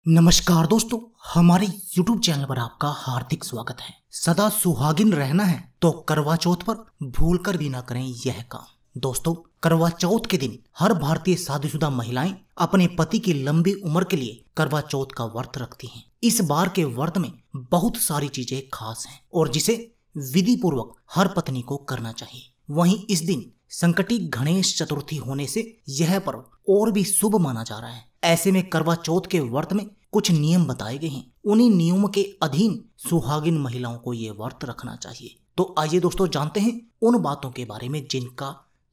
नमस्कार दोस्तों, हमारे YouTube चैनल पर आपका हार्दिक स्वागत है। सदा सुहागिन रहना है तो करवा चौथ पर भूलकर भी ना करें यह काम। दोस्तों, करवा चौथ के दिन हर भारतीय शादीशुदा महिलाएं अपने पति की लंबी उम्र के लिए करवा चौथ का व्रत रखती हैं। इस बार के व्रत में बहुत सारी चीजें खास हैं और जिसे विधि पूर्वक हर पत्नी को करना चाहिए। वहीं इस दिन संकटी गणेश चतुर्थी होने से यह पर्व और भी शुभ माना जा रहा है। ऐसे में करवा चौथ के व्रत में कुछ नियम बताए गए हैं। उन्हीं नियमों के अधीन सुहागिन महिलाओं को ये व्रत रखना चाहिए। तो आइए दोस्तों, जानते हैं उन बातों के बारे में जिनका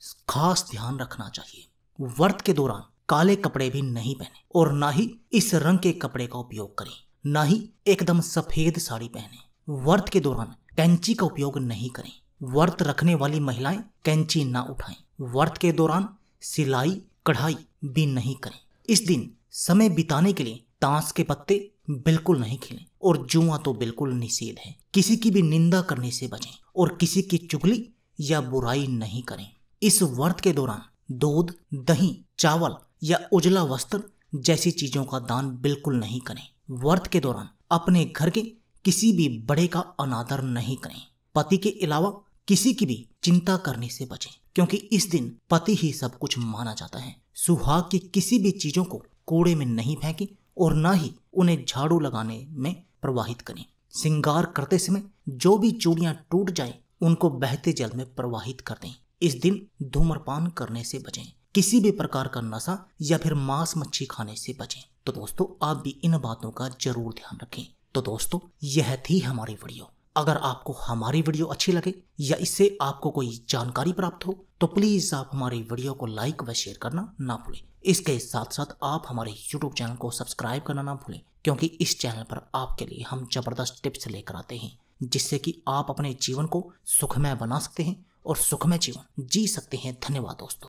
खास ध्यान रखना चाहिए। व्रत के दौरान काले कपड़े भी नहीं पहने और ना ही इस रंग के कपड़े का उपयोग करें, ना ही एकदम सफेद साड़ी पहने। व्रत के दौरान कैंची का उपयोग नहीं करें। व्रत रखने वाली महिलाएं कैंची ना उठाएं। व्रत के दौरान सिलाई कढ़ाई भी नहीं करें। इस दिन समय बिताने के लिए ताश के पत्ते बिल्कुल नहीं खेलें और जुआ तो बिल्कुल निषेध है। किसी की भी निंदा करने से बचें और किसी की चुगली या बुराई नहीं करें। इस व्रत के दौरान दूध, दही, चावल या उजला वस्त्र जैसी चीजों का दान बिल्कुल नहीं करें। व्रत के दौरान अपने घर के किसी भी बड़े का अनादर नहीं करें। पति के अलावा किसी की भी चिंता करने से बचें, क्योंकि इस दिन पति ही सब कुछ माना जाता है। सुहाग की किसी भी चीजों को कूड़े में नहीं फेंकें और ना ही उन्हें झाड़ू लगाने में प्रवाहित करें। श्रृंगार करते समय जो भी चूड़ियां टूट जाएं, उनको बहते जल में प्रवाहित कर दें। इस दिन धूम्रपान करने से बचें। किसी भी प्रकार का नशा या फिर मांस मच्छी खाने से बचें। तो दोस्तों, आप भी इन बातों का जरूर ध्यान रखें। तो दोस्तों, यह थी हमारी वीडियो। अगर आपको हमारी वीडियो अच्छी लगे या इससे आपको कोई जानकारी प्राप्त हो तो प्लीज आप हमारी वीडियो को लाइक व शेयर करना ना भूलें। इसके साथ साथ आप हमारे YouTube चैनल को सब्सक्राइब करना ना भूलें, क्योंकि इस चैनल पर आपके लिए हम जबरदस्त टिप्स लेकर आते हैं, जिससे कि आप अपने जीवन को सुखमय बना सकते हैं और सुखमय जीवन जी सकते हैं। धन्यवाद दोस्तों।